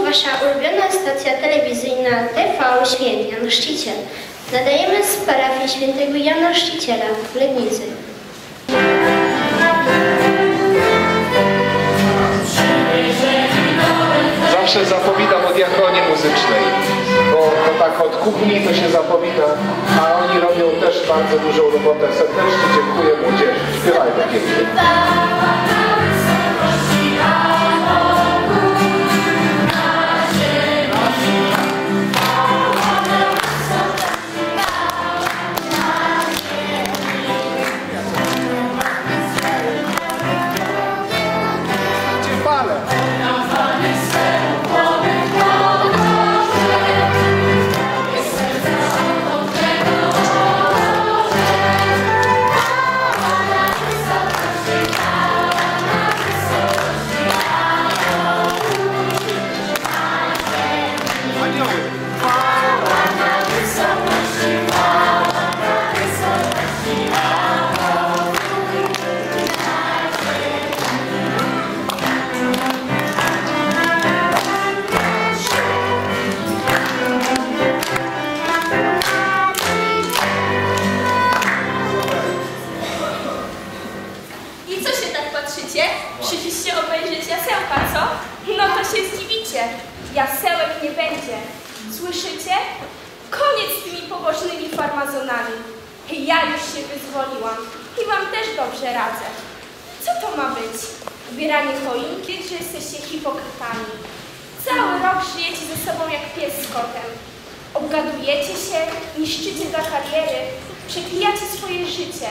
wasza ulubiona stacja telewizyjna TV Święty Jan Chrzciciel. Nadajemy z parafii Świętego Jana Chrzciciela w Legnicy. Zawsze zapominam o diakonie muzycznej, bo tak od kuchni to się zapomina, a oni robią też bardzo dużą robotę. Serdecznie dziękuję młodzieży. Śpiewajmy pięknie. Przyszliście obejrzeć jasełka, co? No to się zdziwicie. Jasełek nie będzie. Słyszycie? Koniec z tymi pobożnymi farmazonami. Ja już się wyzwoliłam i wam też dobrze radzę. Co to ma być? Ubieranie choinki, czy jesteście hipokrytami? Cały rok żyjecie ze sobą jak pies z kotem. Obgadujecie się, niszczycie dla kariery, przepijacie swoje życie.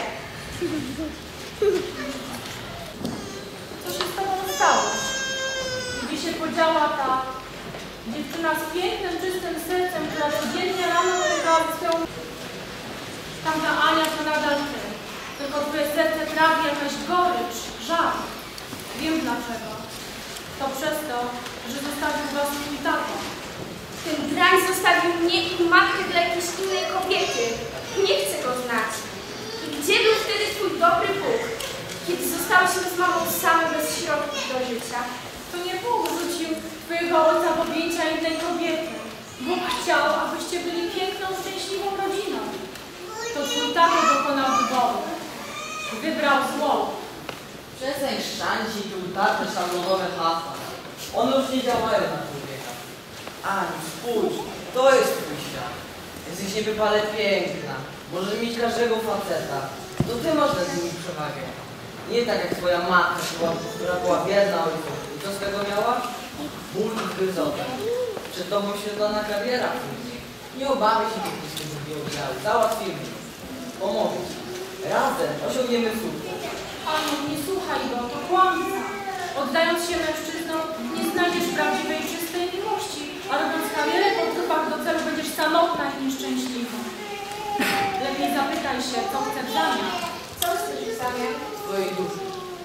Co się z tobą stało? Gdzie się podziała ta dziewczyna z pięknym, czystym sercem, która codziennie rano wygrała swoją... Tamta Ania to nadal ty. Tylko twoje serce trawi jakaś gorycz, żal. Wiem dlaczego. To przez to, że zostawił was twój tato. Ten drań zostawił mnie i matkę dla jakiejś innej kobiety. Nie chcę go znać. I gdzie był wtedy twój dobry Bóg? Kiedy zostałyśmy z mamą same bez środków do życia. To nie Bóg rzucił twojego ojca w objęcia innej kobiety. Bóg chciał, abyście byli piękną, szczęśliwą rodziną. To twój tato dokonał wyboru. Wybrał zło. Przestań szczędzić i utarte szablonowe hasła. One już nie działają na człowieka. Ani, spójrz, to jest twój świat. Jesteś niebywale piękna. Możesz mieć każdego faceta. To ty masz nad nimi przewagę. Nie tak jak twoja matka, która była wierna ojcu. I co z tego miała? Ból i gryzotę. Przed tobą świetlana kariera później. Nie obawiaj się tych wszystkich oddziału. Załatwimy. Pomogę ci. Razem osiągniemy sukces. Aniu, nie słuchaj go, to kłamca. Oddając się mężczyznom, nie znajdziesz prawdziwej, czystej miłości, a robiąc karierę po trupach do celu będziesz samotna i nieszczęśliwa. Lepiej zapytaj się, co chce w zamian. Co chcesz w zamian? Twojej duszy.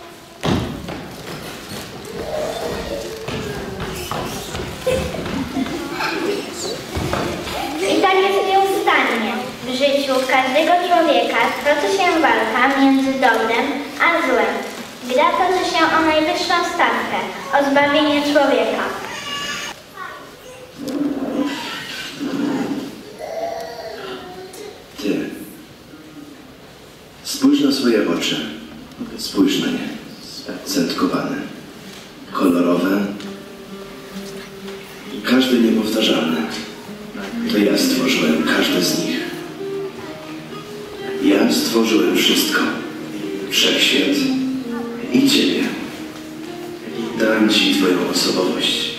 I tak jest nieustannie. W życiu każdego człowieka toczy się walka między dobrem a złem. Gra toczy się o najwyższą stawkę, o zbawienie człowieka. Ty. Spójrz na swoje oczy. Spójrz na nie. Zacytkowane. Kolorowe. Każdy niepowtarzalny. To ja stworzyłem każdy z nich. Ja stworzyłem wszystko. Wszechświat i Ciebie. Dam Ci Twoją osobowość.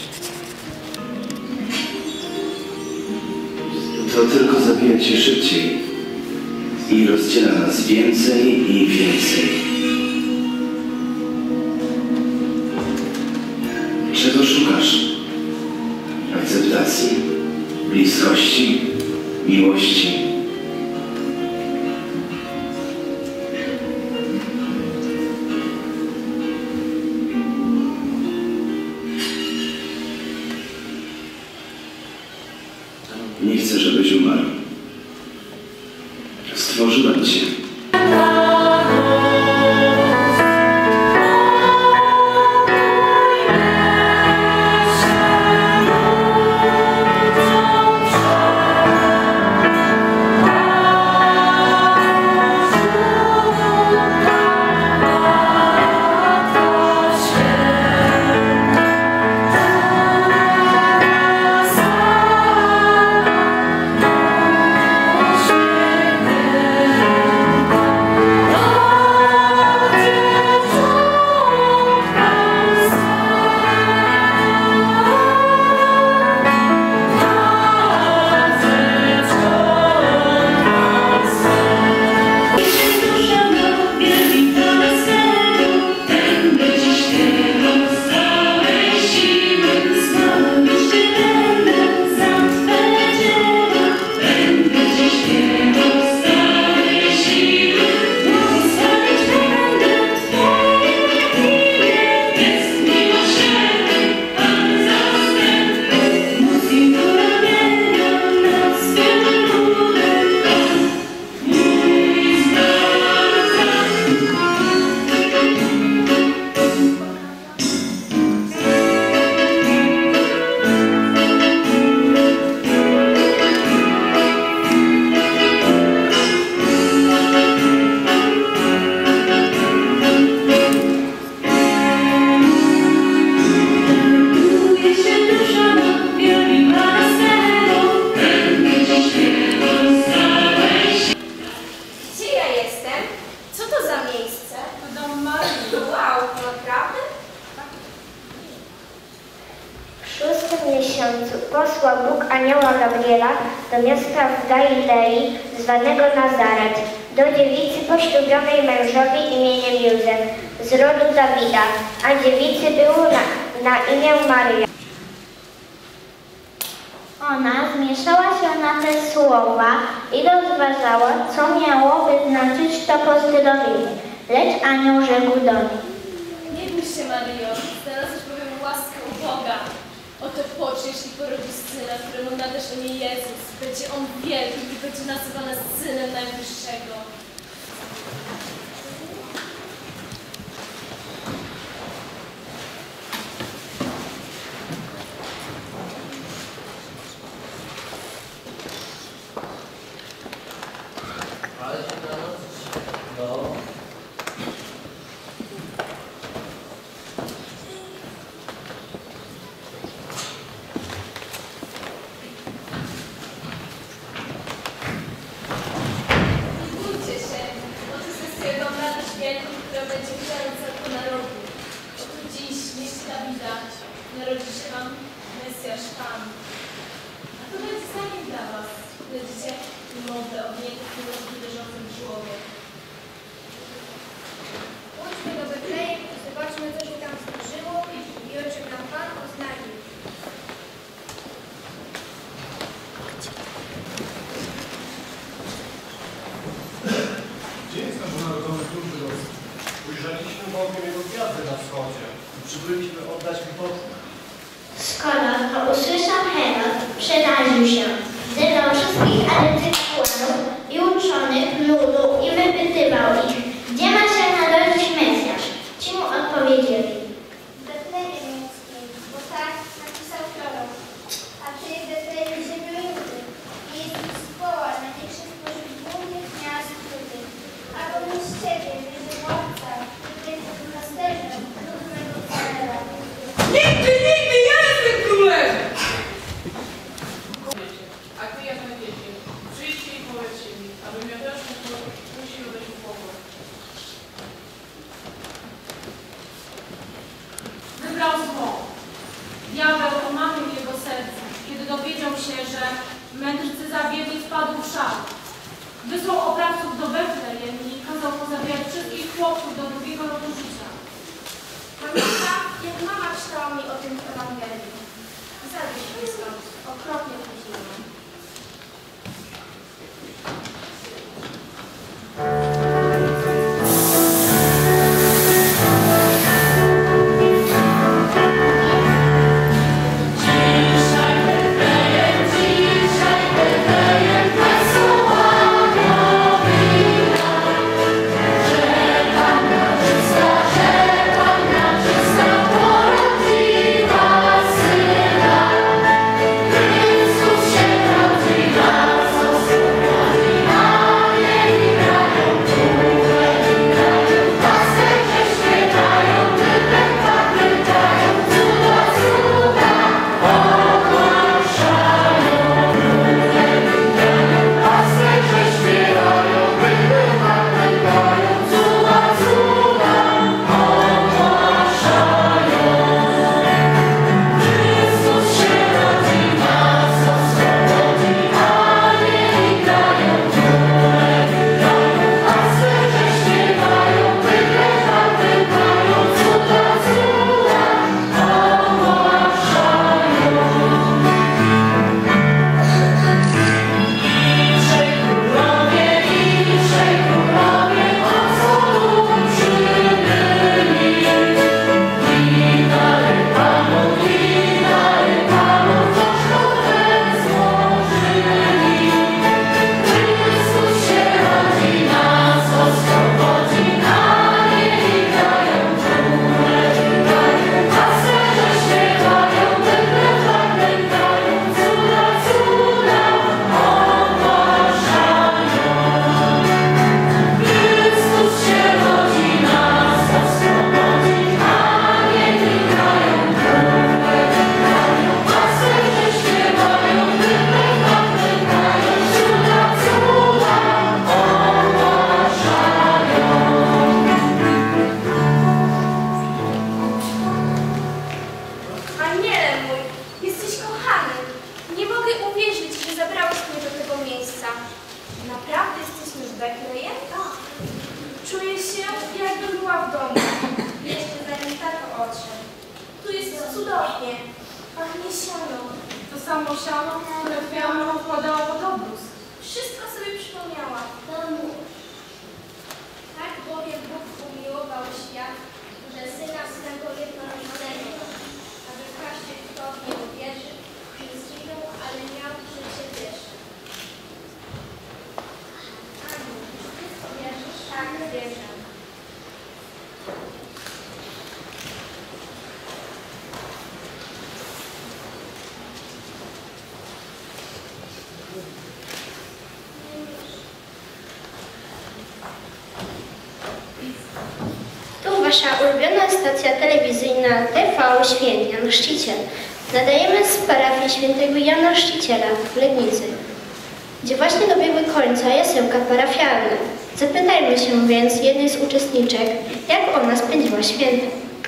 To tylko zabija Cię szybciej i rozdziela nas więcej i więcej. Czego szukasz? Akceptacji, bliskości, miłości. Nie chcę, żebyś umarł. Stworzyłem Cię. miesiącu posłał Bóg anioła Gabriela do miasta w Galilei zwanego Nazaret, do dziewicy poślubionej mężowi imieniem Józef z rodu Dawida, a dziewicy było na imię Maryja. Ona zmieszała się na te słowa i rozważała, co miałoby znaczyć to pozdrowienie. Lecz anioł rzekł do niej: Nie bój się, Maryjo, znalazłeś bowiem łaskę u Boga. Oto poczniesz i porodzisz syna, któremu nadasz imię Jezus. Będzie on wielki i będzie nazywany Synem Najwyższego. Ale się na noc. No. Nie bójcie się, bo to jest wielką radość wielką, która będzie chciała całego narodu. Oto dziś w mieście Dawida narodzi się wam Mesjasz Pan. A to będzie znakiem dla was. Będziecie niemowlę od niego, który leżący w żłobie. Pójdźmy do Betlejem i zobaczmy, co się tam zdarzyło i o czym nam Pan oznajmił. Gdzie jest nasz narodowy król żydowski? Ujrzeliśmy bowiem jego gwiazdę na wschodzie i przybyliśmy oddać mu poczet. Skoro to usłyszał Herod, przeraził się. Zebrał wszystkich arcykapłanów i uczonych ludu i wypytywał ich, gdzie ma się narodzić Mesjasz. Ci mu odpowiedzieli: W Betlejemie Judzkim, bo tak napisał prorok. A ty, Betlejem, ziemio Judy, nie jesteś z poła największy spośród głównych miast Judy. A pomyśl z ciebie będzie władca, który będzie pasterzem ludu mego Izraela. Nigdy, ja jestem królem! A ty, jak najwiecie, przyjdźcie i powiedzcie mi, abym ja też musiał dać mu pokój. Wybrał zło. Diabeł omamił jego serce, kiedy dowiedział się, że mędrcy zawiedli, wpadł w szał. Wysłał oprawców do Betlejem i kazał pozabijać wszystkich chłopców do 2. roku życia. Pamiętam, jak mama czytała mi o tym w Ewangelii. Zabierz mnie stąd. Okropnie później. Jezus się cudownie. Pachnie siano. To samo siano, które twoja mama wkładała pod obrus. Wszystko sobie przypomniała. To mórz. Tak bowiem Bóg umiłował świat, że Syna swego jednorodzonego, aby każdy, kto w Niego wierzy, nie zginął, ale miał życie wieczne. Aniu, czy Ty wierzysz? Tak, wierzę. Tu wasza ulubiona stacja telewizyjna TV Święty Jan Chrzciciel. Nadajemy z parafii świętego Jana Chrzciciela w Legnicy, gdzie właśnie dobiegły końca jasełka parafialne. Zapytajmy się więc jednej z uczestniczek, jak ona spędziła święta.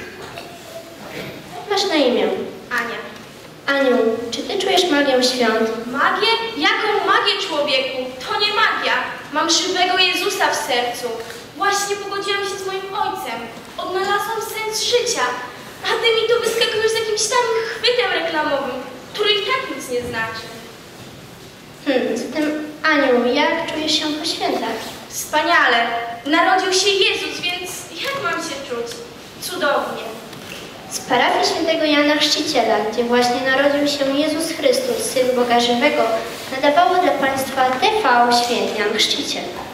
Masz na imię? Ania. Aniu, czy ty czujesz magię świąt? Magię? Jaką magię, człowieku? To nie magia. Mam żywego Jezusa w sercu. Właśnie pogodziłam się z moim ojcem. Odnalazłam sens życia. A ty mi tu wyskakujesz z jakimś tam chwytem reklamowym, który i tak nic nie znaczy. Zatem, Aniu, jak czujesz się po świętach? Wspaniale. Narodził się Jezus, więc jak mam się czuć? Cudownie. Z parafii świętego Jana Chrzciciela, gdzie właśnie narodził się Jezus Chrystus, Syn Boga Żywego, nadawało dla Państwa TV Święty Jan Chrzciciel.